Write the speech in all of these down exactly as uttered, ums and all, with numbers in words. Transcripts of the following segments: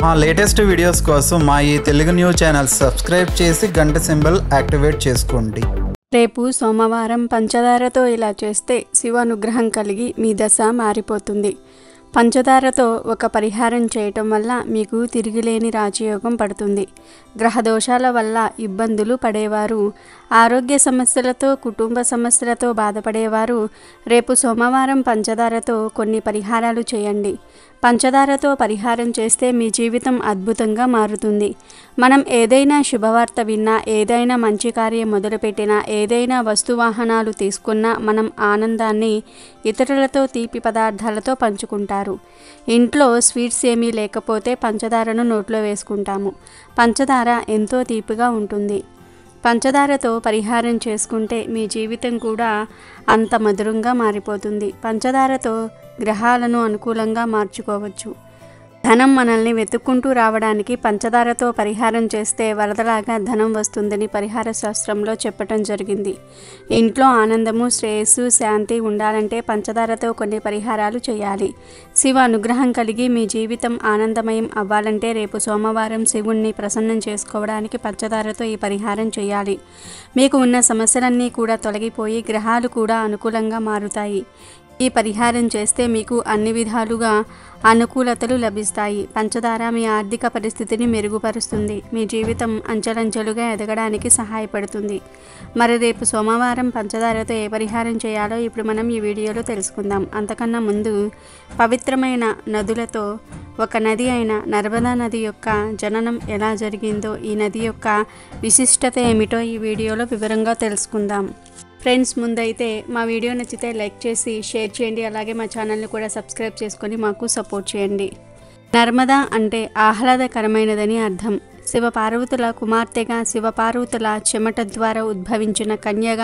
మా latest videos కోసం మా ఈ తెలుగు న్యూస్ ఛానల్ సబ్స్క్రైబ్ చేసి గంట సింబల్ యాక్టివేట్ చేసుకోండి. రేపు సోమవారం పంచదారతో ఇలా చేస్తే శివ అనుగ్రహం కలిగి మీ దశ మారిపోతుంది. పంచదారతో ఒక పరిహారం చేయటం వల్ల మీకు తిరిగిలేని రాజయోగం పడుతుంది. గ్రహ దోషాల వల్ల ఇబ్బందులు పడేవారు, ఆరోగ్య సమస్యలతో కుటుంబ సమస్యలతో బాధపడేవారు రేపు సోమవారం పంచదారతో కొన్ని పరిహారాలు చేయండి. పంచదారతో పరిహారం చేస్తే మీ జీవితం అద్భుతంగా మారుతుంది. మనం ఏదైనా శుభవార్త విన్నా, ఏదైనా మంచి కార్యం మొదలుపెట్టినా, ఏదైనా వస్తువాహనాలు తీసుకున్నా మనం ఆనందాన్ని ఇతరులతో తీపి పదార్థాలతో పంచుకుంటారు. ఇంట్లో స్వీట్స్ ఏమీ లేకపోతే పంచదారను నోట్లో వేసుకుంటాము. పంచదార ఎంతో తీపిగా ఉంటుంది. పంచదారతో పరిహారం చేసుకుంటే మీ జీవితం కూడా అంత మధురంగా మారిపోతుంది. పంచదారతో గ్రహాలను అనుకూలంగా మార్చుకోవచ్చు. ధనం మనల్ని వెతుక్కుంటూ రావడానికి పంచదారతో పరిహారం చేస్తే వరదలాగా ధనం వస్తుందని పరిహార శాస్త్రంలో చెప్పటం జరిగింది. ఇంట్లో ఆనందము, శ్రేయస్సు, శాంతి ఉండాలంటే పంచదారతో కొన్ని పరిహారాలు చేయాలి. శివ అనుగ్రహం కలిగి మీ జీవితం ఆనందమయం అవ్వాలంటే రేపు సోమవారం శివుణ్ణి ప్రసన్నం చేసుకోవడానికి పంచదారతో ఈ పరిహారం చేయాలి. మీకు ఉన్న సమస్యలన్నీ కూడా తొలగిపోయి గ్రహాలు కూడా అనుకూలంగా మారుతాయి. ఈ పరిహారం చేస్తే మీకు అన్ని విధాలుగా అనుకూలతలు లభిస్తాయి. పంచదార మీ ఆర్థిక పరిస్థితిని మెరుగుపరుస్తుంది. మీ జీవితం అంచెలంచెలుగా ఎదగడానికి సహాయపడుతుంది. మరి రేపు సోమవారం పంచదారతో ఏ పరిహారం చేయాలో ఇప్పుడు మనం ఈ వీడియోలో తెలుసుకుందాం. అంతకన్నా ముందు పవిత్రమైన నదులతో ఒక నది అయిన నర్మదా నది యొక్క జననం ఎలా జరిగిందో, ఈ నది యొక్క విశిష్టత ఏమిటో ఈ వీడియోలో వివరంగా తెలుసుకుందాం. ఫ్రెండ్స్, ముందైతే మా వీడియో నచ్చితే లైక్ చేసి షేర్ చేయండి. అలాగే మా ఛానల్ని కూడా సబ్స్క్రైబ్ చేసుకొని మాకు సపోర్ట్ చేయండి. నర్మదా అంటే ఆహ్లాదకరమైనదని అర్థం. శివపార్వతుల కుమార్తెగా, శివపార్వతుల చెమట ద్వారా ఉద్భవించిన కన్యగా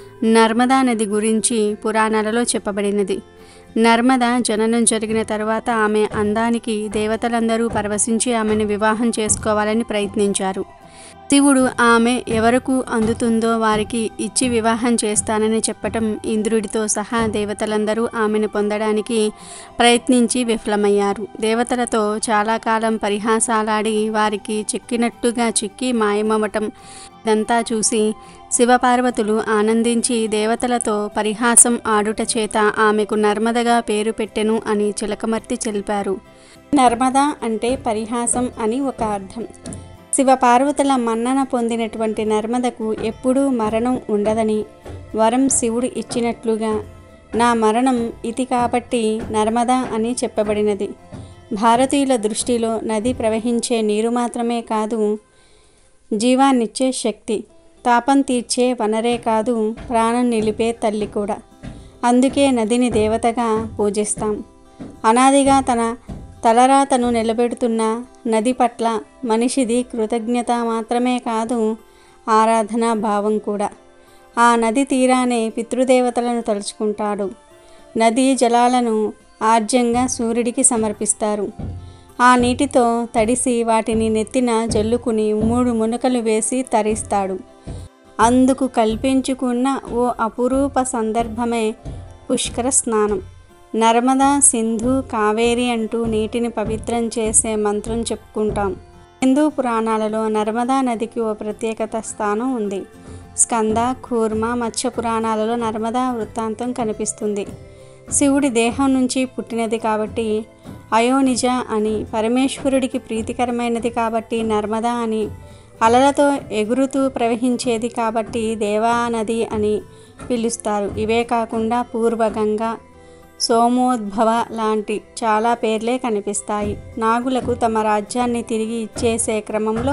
నర్మదా నది గురించి పురాణాలలో చెప్పబడినది. నర్మదా జననం జరిగిన తర్వాత ఆమె అందానికి దేవతలందరూ పరవశించి ఆమెను వివాహం చేసుకోవాలని ప్రయత్నించారు. శివుడు ఆమె ఎవరకు అందుతుందో వారికి ఇచ్చి వివాహం చేస్తానని చెప్పటం ఇంద్రుడితో సహా దేవతలందరూ ఆమెను పొందడానికి ప్రయత్నించి విఫలమయ్యారు. దేవతలతో చాలా కాలం పరిహాసాలాడి వారికి చిక్కినట్టుగా చిక్కి మాయమవటం ఇదంతా చూసి శివపార్వతులు ఆనందించి దేవతలతో పరిహాసం ఆడుట చేత ఆమెకు నర్మదగా పేరు పెట్టెను అని చిలకమర్తి తెలిపారు. నర్మదా అంటే పరిహాసం అని ఒక అర్థం. శివపార్వతుల మన్నన పొందినటువంటి నర్మదకు ఎప్పుడూ మరణం ఉండదని వరం శివుడు ఇచ్చినట్లుగా నా మరణం ఇది కాబట్టి నర్మదా అని చెప్పబడినది. భారతీయుల దృష్టిలో నది ప్రవహించే నీరు మాత్రమే కాదు, జీవాన్నిచ్చే శక్తి, తాపం తీర్చే వనరే కాదు, ప్రాణం నిలిపే తల్లి కూడా. అందుకే నదిని దేవతగా పూజిస్తాం. అనాదిగా తన తలరాతను నిలబెడుతున్న నది పట్ల మనిషిది కృతజ్ఞత మాత్రమే కాదు, ఆరాధనా భావం కూడా. ఆ నది తీరానే పితృదేవతలను తలుచుకుంటాడు. నదీ జలాలను ఆర్జ్యంగా సూర్యుడికి సమర్పిస్తారు. ఆ నీటితో తడిసి వాటిని నెత్తిన జల్లుకుని మూడు మునకలు వేసి తరిస్తాడు. అందుకు కల్పించుకున్న ఓ అపురూప సందర్భమే పుష్కర స్నానం. నర్మదా, సింధు, కావేరి అంటూ నీటిని పవిత్రం చేసే మంత్రం చెప్పుకుంటాం. హిందూ పురాణాలలో నర్మదా నదికి ఓ ప్రత్యేకత స్థానం ఉంది. స్కంద, కూర్మ, మత్స్య పురాణాలలో నర్మదా వృత్తాంతం కనిపిస్తుంది. శివుడి దేహం నుంచి పుట్టినది కాబట్టి అయోనిజ అని, పరమేశ్వరుడికి ప్రీతికరమైనది కాబట్టి నర్మదా అని, అలలతో ఎగురుతూ ప్రవహించేది కాబట్టి దేవానది అని పిలుస్తారు. ఇవే కాకుండా పూర్వగంగా, సోమోద్భవ లాంటి చాలా పేర్లే కనిపిస్తాయి. నాగులకు తమ రాజ్యాన్ని తిరిగి ఇచ్చేసే క్రమంలో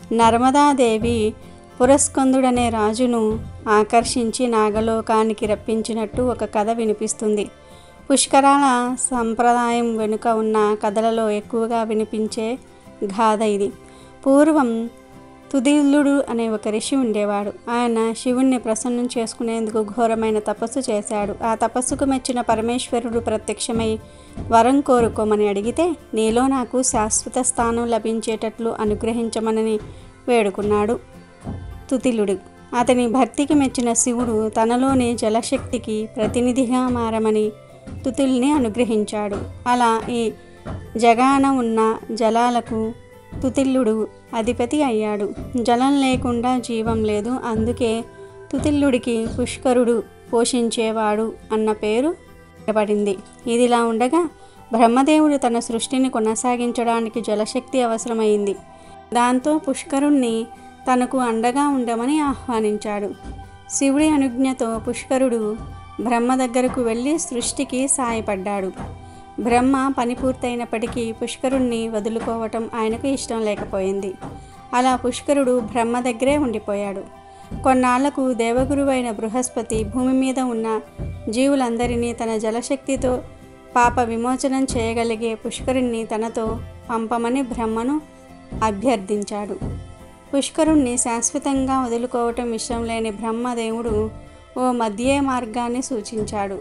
నర్మదాదేవి పురస్కందుడనే రాజును ఆకర్షించి నాగలోకానికి రప్పించినట్టు ఒక కథ వినిపిస్తుంది. పుష్కరాల సంప్రదాయం వెనుక ఉన్న కథలలో ఎక్కువగా వినిపించే గాథ ఇది. పూర్వం తుదిల్లుడు అనే ఒక ఋషి ఉండేవాడు. ఆయన శివుణ్ణి ప్రసన్నం చేసుకునేందుకు ఘోరమైన తపస్సు చేశాడు. ఆ తపస్సుకు మెచ్చిన పరమేశ్వరుడు ప్రత్యక్షమై వరం కోరుకోమని అడిగితే, నీలో నాకు శాశ్వత స్థానం లభించేటట్లు అనుగ్రహించమని వేడుకున్నాడు తుతిలుడు. అతని భక్తికి మెచ్చిన శివుడు తనలోని జలశక్తికి ప్రతినిధిగా మారమని తుతుల్ని అనుగ్రహించాడు. అలా ఈ జగాన ఉన్న జలాలకు తుతిల్లుడు అధిపతి అయ్యాడు. జలం లేకుండా జీవం లేదు, అందుకే తుతిల్లుడికి పుష్కరుడు పోషించేవాడు అన్న పేరు పడింది. ఇదిలా ఉండగా బ్రహ్మదేవుడు తన సృష్టిని కొనసాగించడానికి జలశక్తి అవసరమైంది. దాంతో పుష్కరుణ్ణి తనకు అండగా ఉండమని ఆహ్వానించాడు. శివుడి అనుజ్ఞతో పుష్కరుడు బ్రహ్మ దగ్గరకు వెళ్ళి సృష్టికి సాయపడ్డాడు. బ్రహ్మ పని పూర్తయినప్పటికీ పుష్కరుణ్ణి వదులుకోవటం ఆయనకు ఇష్టం లేకపోయింది. అలా పుష్కరుడు బ్రహ్మ దగ్గరే ఉండిపోయాడు. కొన్నాళ్లకు దేవగురువైన బృహస్పతి భూమి మీద ఉన్న జీవులందరినీ తన జలశక్తితో పాప విమోచనం చేయగలిగే పుష్కరుణ్ణి తనతో పంపమని బ్రహ్మను అభ్యర్థించాడు. పుష్కరుణ్ణి శాశ్వతంగా వదులుకోవటం ఇష్టం లేని బ్రహ్మదేవుడు ఓ మధ్య మార్గాన్ని సూచించాడు.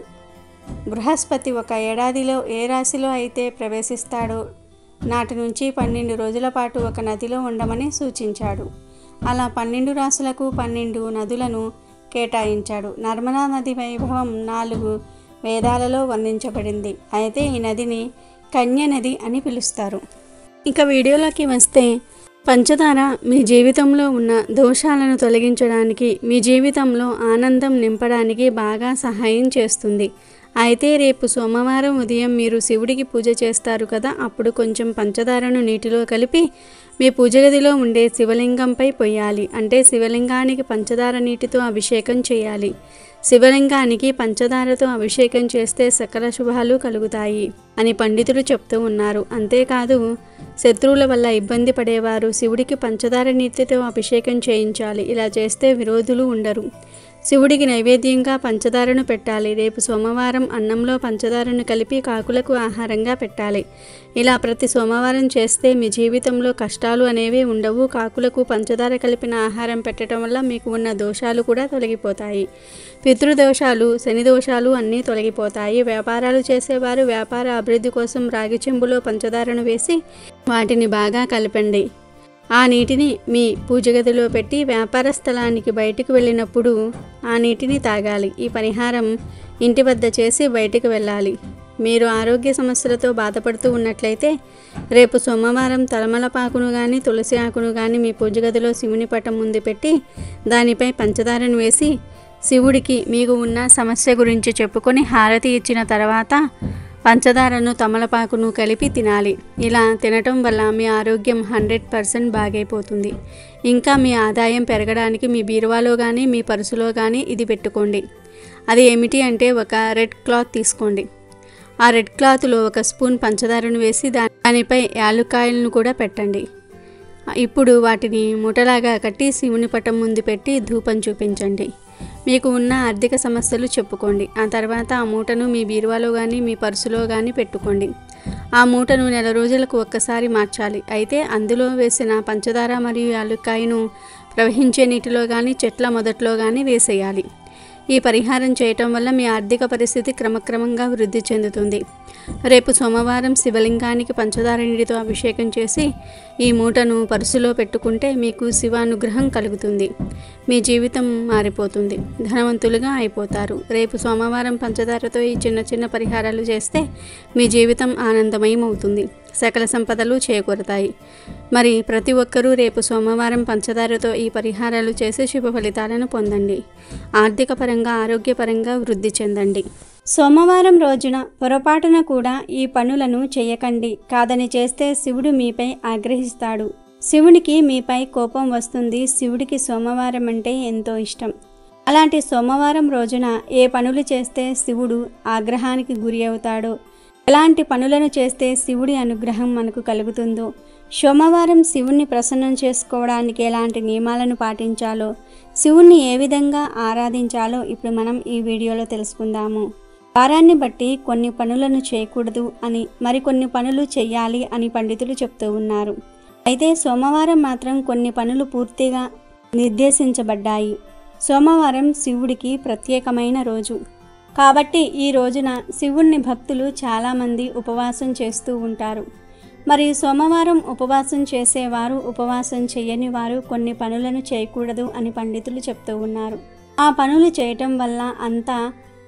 బృహస్పతి ఒక ఏడాదిలో ఏ రాశిలో అయితే ప్రవేశిస్తాడో నాటి నుంచి పన్నెండు రోజుల పాటు ఒక నదిలో ఉండమని సూచించాడు. అలా పన్నెండు రాశులకు పన్నెండు నదులను కేటాయించాడు. నర్మదా నది వైభవం నాలుగు వేదాలలో వర్ణించబడింది. అయితే ఈ నదిని కన్య నది అని పిలుస్తారు. ఇక వీడియోలోకి వస్తే, పంచదార మీ జీవితంలో ఉన్న దోషాలను తొలగించడానికి, మీ జీవితంలో ఆనందం నింపడానికి బాగా సహాయం చేస్తుంది. అయితే రేపు సోమవారం ఉదయం మీరు శివుడికి పూజ చేస్తారు కదా, అప్పుడు కొంచెం పంచదారను నీటిలో కలిపి మీ పూజ గదిలో ఉండే శివలింగంపై పొయ్యాలి. అంటే శివలింగానికి పంచదార నీటితో అభిషేకం చేయాలి. శివలింగానికి పంచదారతో అభిషేకం చేస్తే సకల శుభాలు కలుగుతాయి అని పండితులు చెప్తూ ఉన్నారు. అంతేకాదు, శత్రువుల వల్ల ఇబ్బంది పడేవారు శివుడికి పంచదార నీటితో అభిషేకం చేయించాలి. ఇలా చేస్తే విరోధులు ఉండరు. శివుడికి నైవేద్యంగా పంచదారను పెట్టాలి. రేపు సోమవారం అన్నంలో పంచదారను కలిపి కాకులకు ఆహారంగా పెట్టాలి. ఇలా ప్రతి సోమవారం చేస్తే మీ జీవితంలో కష్టాలు అనేవి ఉండవు. కాకులకు పంచదార కలిపిన ఆహారం పెట్టడం వల్ల మీకు ఉన్న దోషాలు కూడా తొలగిపోతాయి. పితృదోషాలు, శని దోషాలు అన్నీ తొలగిపోతాయి. వ్యాపారాలు చేసేవారు వ్యాపార అభివృద్ధి కోసం రాగి చెంబులో పంచదారను వేసి వాటిని బాగా కలపండి. ఆ నీటిని మీ పూజ గదిలో పెట్టి వ్యాపార స్థలానికి బయటకు వెళ్ళినప్పుడు ఆ నీటిని తాగాలి. ఈ పరిహారం ఇంటి వద్ద చేసి బయటకు వెళ్ళాలి. మీరు ఆరోగ్య సమస్యలతో బాధపడుతూ ఉన్నట్లయితే రేపు సోమవారం తలమలపాకును కానీ తులసి ఆకును కానీ మీ పూజ గదిలో శివుని పటం ముందు పెట్టి దానిపై పంచదారను వేసి శివుడికి మీకు ఉన్న సమస్య గురించి చెప్పుకొని హారతి ఇచ్చిన తర్వాత పంచదారను తమలపాకును కలిపి తినాలి. ఇలా తినటం వల్ల మీ ఆరోగ్యం హండ్రెడ్ పర్సెంట్ బాగైపోతుంది. ఇంకా మీ ఆదాయం పెరగడానికి మీ బీరువాలో కానీ మీ పర్సులో కానీ ఇది పెట్టుకోండి. అది ఏమిటి అంటే, ఒక రెడ్ క్లాత్ తీసుకోండి. ఆ రెడ్ క్లాత్లో ఒక స్పూన్ పంచదారను వేసి దానిపై యాలుక్కాయలను కూడా పెట్టండి. ఇప్పుడు వాటిని మూటలాగా కట్టి శివుని పటం ముందు పెట్టి ధూపం చూపించండి. మీకు ఉన్న ఆర్థిక సమస్యలు చెప్పుకోండి. ఆ తర్వాత ఆ మూటను మీ బీరువాలో కానీ మీ పర్సులో కానీ పెట్టుకోండి. ఆ మూటను నెల రోజులకు ఒక్కసారి మార్చాలి. అయితే అందులో వేసిన పంచదార మరియు యాలుక్కాయను ప్రవహించే నీటిలో కానీ చెట్ల మొదట్లో కానీ వేసేయాలి. ఈ పరిహారం చేయటం వల్ల మీ ఆర్థిక పరిస్థితి క్రమక్రమంగా వృద్ధి చెందుతుంది. రేపు సోమవారం శివలింగానికి పంచదార నీటితో అభిషేకం చేసి ఈ మూటను పర్సులో పెట్టుకుంటే మీకు శివానుగ్రహం కలుగుతుంది. మీ జీవితం మారిపోతుంది. ధనవంతులుగా అయిపోతారు. రేపు సోమవారం పంచదారతో ఈ చిన్న చిన్న పరిహారాలు చేస్తే మీ జీవితం ఆనందమయం అవుతుంది. సకల సంపదలు చేకూరతాయి. మరి ప్రతి ఒక్కరూ రేపు సోమవారం పంచదారతో ఈ పరిహారాలు చేసి శుభ ఫలితాలను పొందండి. ఆర్థిక పరంగా, ఆరోగ్యపరంగా వృద్ధి చెందండి. సోమవారం రోజున పొరపాటున కూడా ఈ పనులను చేయకండి. కాదని చేస్తే శివుడు మీపై ఆగ్రహిస్తాడు. శివునికి మీపై కోపం వస్తుంది. శివుడికి సోమవారం అంటే ఎంతో ఇష్టం. అలాంటి సోమవారం రోజున ఏ పనులు చేస్తే శివుడు ఆగ్రహానికి గురి అవుతాడో, ఎలాంటి పనులను చేస్తే శివుడి అనుగ్రహం మనకు కలుగుతుందో, సోమవారం శివుణ్ణి ప్రసన్నం చేసుకోవడానికి ఎలాంటి నియమాలను పాటించాలో, శివుణ్ణి ఏ విధంగా ఆరాధించాలో ఇప్పుడు మనం ఈ వీడియోలో తెలుసుకుందాము. వారాన్ని బట్టి కొన్ని పనులను చేయకూడదు అని, మరికొన్ని పనులు చేయాలి అని పండితులు చెప్తూ ఉన్నారు. అయితే సోమవారం మాత్రం కొన్ని పనులు పూర్తిగా నిర్దేశించబడ్డాయి. సోమవారం శివుడికి ప్రత్యేకమైన రోజు కాబట్టి ఈ రోజున శివుణ్ణి భక్తులు చాలామంది ఉపవాసం చేస్తూ ఉంటారు. మరి సోమవారం ఉపవాసం చేసేవారు, ఉపవాసం చేయని వారు కొన్ని పనులను చేయకూడదు అని పండితులు చెప్తూ ఉన్నారు. ఆ పనులు చేయటం వల్ల అంతా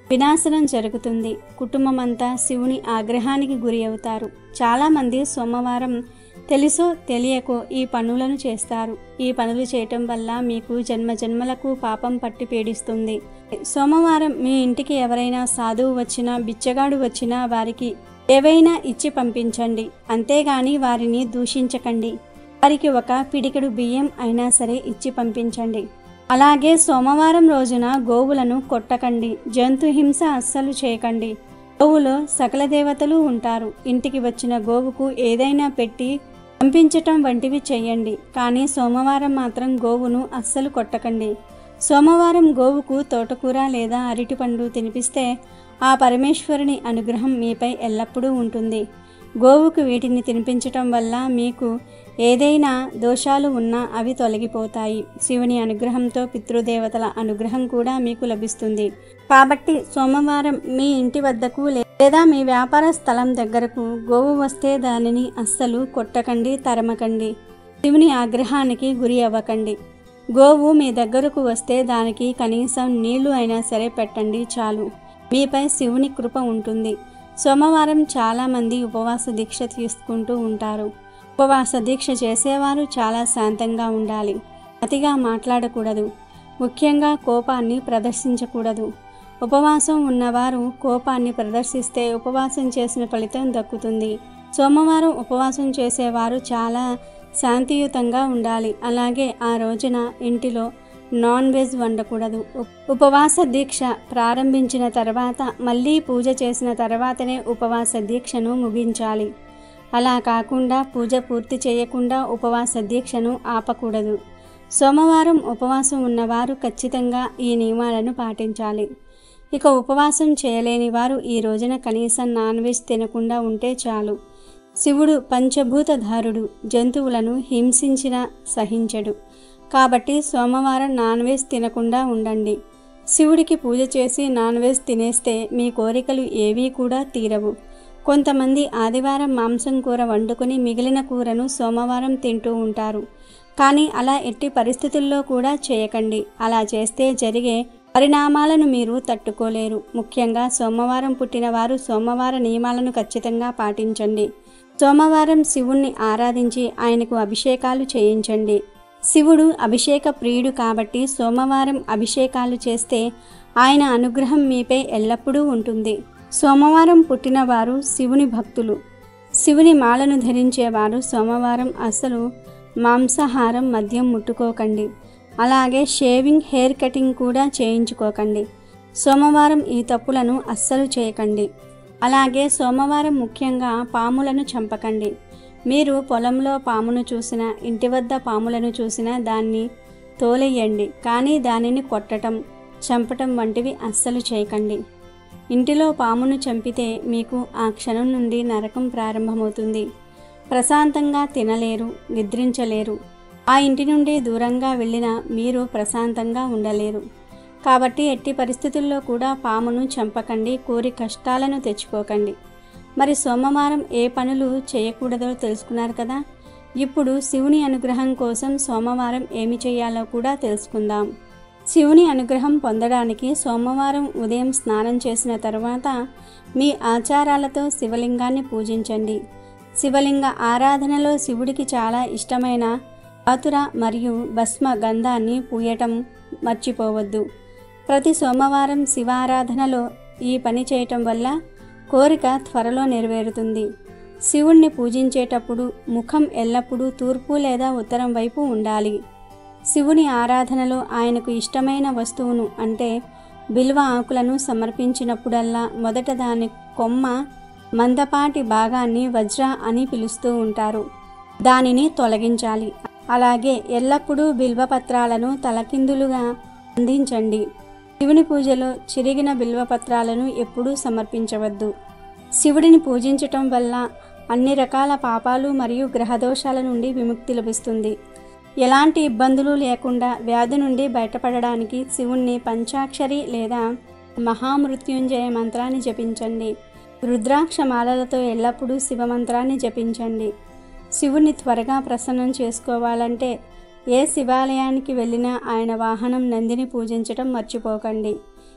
వినాశనం జరుగుతుంది. కుటుంబం అంతా శివుని ఆగ్రహానికి గురి అవుతారు. చాలామంది సోమవారం తెలుసో తెలియకో ఈ పనులను చేస్తారు. ఈ పనులు చేయటం వల్ల మీకు జన్మ జన్మలకు పాపం పట్టి పీడిస్తుంది. సోమవారం మీ ఇంటికి ఎవరైనా సాధువు వచ్చినా బిచ్చగాడు వచ్చినా వారికి ఏవైనా ఇచ్చి పంపించండి. అంతేగాని వారిని దూషించకండి. వారికి ఒక పిడికెడు బియ్యం అయినా సరే ఇచ్చి పంపించండి. అలాగే సోమవారం రోజున గోవులను కొట్టకండి. జంతు హింస అస్సలు చేయకండి. గోవులో సకల దేవతలు ఉంటారు. ఇంటికి వచ్చిన గోవుకు ఏదైనా పెట్టి పంపించటం వంటివి చేయండి. కానీ సోమవారం మాత్రం గోవును అస్సలు కొట్టకండి. సోమవారం గోవుకు తోటకూర లేదా అరటిపండు తినిపిస్తే ఆ పరమేశ్వరుని అనుగ్రహం మీపై ఎల్లప్పుడూ ఉంటుంది. గోవుకు వీటిని తినిపించటం వల్ల మీకు ఏదైనా దోషాలు ఉన్నా అవి తొలగిపోతాయి. శివుని అనుగ్రహంతో పితృదేవతల అనుగ్రహం కూడా మీకు లభిస్తుంది. కాబట్టి సోమవారం మీ ఇంటి వద్దకు లేదా మీ వ్యాపార స్థలం దగ్గరకు గోవు వస్తే దానిని అస్సలు కొట్టకండి, తరమకండి. శివుని ఆగ్రహానికి గురి అవ్వకండి. గోవు మీ దగ్గరకు వస్తే దానికి కనీసం నీళ్లు అయినా సరే పెట్టండి, చాలు. మీపై శివుని కృప ఉంటుంది. సోమవారం చాలామంది ఉపవాస దీక్ష తీసుకుంటూ ఉంటారు. ఉపవాస దీక్ష చేసేవారు చాలా శాంతంగా ఉండాలి. అతిగా మాట్లాడకూడదు. ముఖ్యంగా కోపాన్ని ప్రదర్శించకూడదు. ఉపవాసం ఉన్నవారు కోపాన్ని ప్రదర్శిస్తే ఉపవాసం చేసిన ఫలితం దక్కుతుంది. సోమవారం ఉపవాసం చేసేవారు చాలా శాంతియుతంగా ఉండాలి. అలాగే ఆ రోజున ఇంటిలో నాన్ వెజ్ వండకూడదు. ఉపవాస దీక్ష ప్రారంభించిన తర్వాత మళ్ళీ పూజ చేసిన తర్వాతనే ఉపవాస దీక్షను ముగించాలి. అలా కాకుండా పూజ పూర్తి చేయకుండా ఉపవాస దీక్షను ఆపకూడదు. సోమవారం ఉపవాసం ఉన్నవారు ఖచ్చితంగా ఈ నియమాలను పాటించాలి. ఇక ఉపవాసం చేయలేని వారు ఈ రోజున కనీసం నాన్ వెజ్ తినకుండా ఉంటే చాలు. శివుడు పంచభూతధారుడు. జంతువులను హింసించినా సహించడు. కాబట్టి సోమవారం నాన్ వెజ్ తినకుండా ఉండండి. శివుడికి పూజ చేసి నాన్ వెజ్ తినేస్తే మీ కోరికలు ఏవీ కూడా తీరవు. కొంతమంది ఆదివారం మాంసం కూర వండుకొని మిగిలిన కూరను సోమవారం తింటూ ఉంటారు. కానీ అలా ఎట్టి పరిస్థితుల్లో కూడా చేయకండి. అలా చేస్తే జరిగే పరిణామాలను మీరు తట్టుకోలేరు. ముఖ్యంగా సోమవారం పుట్టిన వారు సోమవార నియమాలను ఖచ్చితంగా పాటించండి. సోమవారం శివుణ్ణి ఆరాధించి ఆయనకు అభిషేకాలు చేయించండి. శివుడు అభిషేక ప్రియుడు కాబట్టి సోమవారం అభిషేకాలు చేస్తే ఆయన అనుగ్రహం మీపై ఎల్లప్పుడూ ఉంటుంది. సోమవారం పుట్టినవారు శివుని భక్తులు. శివుని మాలను ధరించేవారు సోమవారం అసలు మాంసాహారం మద్యం ముట్టుకోకండి. అలాగే షేవింగ్, హెయిర్ కటింగ్ కూడా చేయించుకోకండి. సోమవారం ఈ తప్పులను అస్సలు చేయకండి. అలాగే సోమవారం ముఖ్యంగా పాములను చంపకండి. మీరు పొలంలో పామును చూసినా, ఇంటి వద్ద పాములను చూసినా దాన్ని తోలేయండి. కానీ దానిని కొట్టడం, చంపటం వంటివి అస్సలు చేయకండి. ఇంటిలో పామును చంపితే మీకు ఆ క్షణం నుండి నరకం ప్రారంభమవుతుంది. ప్రశాంతంగా తినలేరు, నిద్రించలేరు. ఆ ఇంటి నుండి దూరంగా వెళ్ళినా మీరు ప్రశాంతంగా ఉండలేరు. కాబట్టి ఎట్టి పరిస్థితుల్లో కూడా పామును చంపకండి, కోరి కష్టాలను తెచ్చుకోకండి. మరి సోమవారం ఏ పనులు చేయకూడదో తెలుసుకున్నారు కదా. ఇప్పుడు శివుని అనుగ్రహం కోసం సోమవారం ఏమి చేయాలో కూడా తెలుసుకుందాం. శివుని అనుగ్రహం పొందడానికి సోమవారం ఉదయం స్నానం చేసిన తర్వాత మీ ఆచారాలతో శివలింగాన్ని పూజించండి. శివలింగ ఆరాధనలో శివుడికి చాలా ఇష్టమైన ఆతుర మరియు భస్మ గంధాన్ని పూయటం మర్చిపోవద్దు. ప్రతి సోమవారం శివారాధనలో ఈ పని చేయటం వల్ల కోరిక త్వరలో నెరవేరుతుంది. శివుణ్ణి పూజించేటప్పుడు ముఖం ఎల్లప్పుడూ తూర్పు లేదా ఉత్తరం వైపు ఉండాలి. శివుని ఆరాధనలో ఆయనకు ఇష్టమైన వస్తువును అంటే బిల్వ ఆకులను సమర్పించినప్పుడల్లా మొదట దాని కొమ్మ మందపాటి భాగాన్ని వజ్ర అని పిలుస్తూ ఉంటారు. దానిని తొలగించాలి. అలాగే ఎల్లప్పుడూ బిల్వపత్రాలను తలకిందులుగా అందించండి. శివుని పూజలో చిరిగిన బిల్వపత్రాలను ఎప్పుడూ సమర్పించవద్దు. శివుడిని పూజించటం వల్ల అన్ని రకాల పాపాలు మరియు గ్రహదోషాల నుండి విముక్తి లభిస్తుంది. ఎలాంటి ఇబ్బందులు లేకుండా వ్యాధి నుండి బయటపడడానికి శివుణ్ణి పంచాక్షరి లేదా మహామృత్యుంజయ మంత్రాన్ని జపించండి. రుద్రాక్ష మాలలతో ఎల్లప్పుడూ శివమంత్రాన్ని జపించండి. శివుని త్వరగా ప్రసన్నం చేసుకోవాలంటే ఏ శివాలయానికి వెళ్ళినా ఆయన వాహనం నందిని పూజించటం మర్చిపోకండి.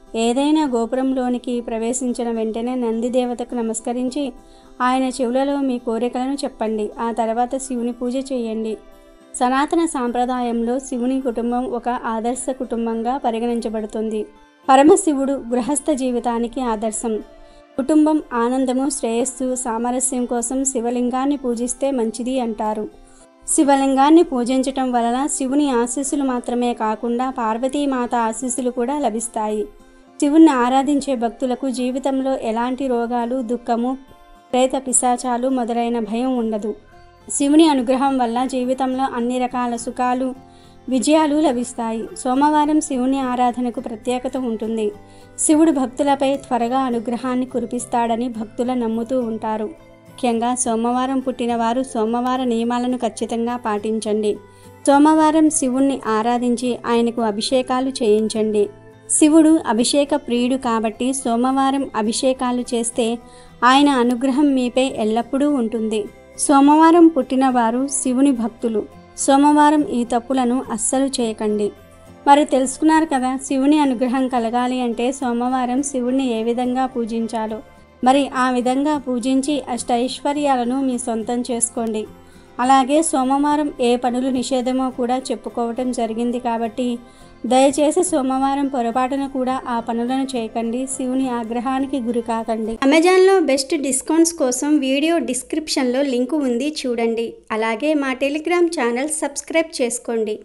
ఏదైనా గోపురంలోనికి ప్రవేశించిన వెంటనే నంది దేవతకు నమస్కరించి ఆయన చెవులలో మీ కోరికలను చెప్పండి. ఆ తర్వాత శివుని పూజ చేయండి. సనాతన సాంప్రదాయంలో శివుని కుటుంబం ఒక ఆదర్శ కుటుంబంగా పరిగణించబడుతుంది. పరమశివుడు గృహస్థ జీవితానికి ఆదర్శం. కుటుంబం ఆనందము, శ్రేయస్సు, సామరస్యం కోసం శివలింగాన్ని పూజిస్తే మంచిది అంటారు. శివలింగాన్ని పూజించటం వలన శివుని ఆశీస్సులు మాత్రమే కాకుండా పార్వతీమాత ఆశీస్సులు కూడా లభిస్తాయి. శివుణ్ణి ఆరాధించే భక్తులకు జీవితంలో ఎలాంటి రోగాలు, దుఃఖము, ప్రేత పిశాచాలు మొదలైన భయం ఉండదు. శివుని అనుగ్రహం వల్ల జీవితంలో అన్ని రకాల సుఖాలు, విజయాలు లభిస్తాయి. సోమవారం శివుని ఆరాధనకు ప్రత్యేకత ఉంటుంది. శివుడు భక్తులపై త్వరగా అనుగ్రహాన్ని కురిపిస్తాడని భక్తులు నమ్ముతూ ఉంటారు. ముఖ్యంగా సోమవారం పుట్టిన వారు సోమవార నియమాలను ఖచ్చితంగా పాటించండి. సోమవారం శివుణ్ణి ఆరాధించి ఆయనకు అభిషేకాలు చేయించండి. శివుడు అభిషేక ప్రియుడు కాబట్టి సోమవారం అభిషేకాలు చేస్తే ఆయన అనుగ్రహం మీపై ఎల్లప్పుడూ ఉంటుంది. సోమవారం పుట్టిన వారు శివుని భక్తులు. సోమవారం ఈ తప్పులను అస్సలు చేయకండి. మరి తెలుసుకున్నారు కదా, శివుని అనుగ్రహం కలగాలి అంటే సోమవారం శివుణ్ణి ఏ విధంగా పూజించాలో. మరి ఆ విధంగా పూజించి అష్టైశ్వర్యాలను మీ సొంతం చేసుకోండి. అలాగే సోమవారం ఏ పనులు నిషేధమో కూడా చెప్పుకోవటం జరిగింది కాబట్టి దయచేసి సోమవారం పొరపాటున కూడా ఆ పనులను చేయకండి. శివుని ఆగ్రహానికి గురి కాకండి. అమెజాన్లో బెస్ట్ డిస్కౌంట్స్ కోసం వీడియో డిస్క్రిప్షన్లో లింకు ఉంది, చూడండి. అలాగే మా టెలిగ్రామ్ ఛానల్ సబ్స్క్రైబ్ చేసుకోండి.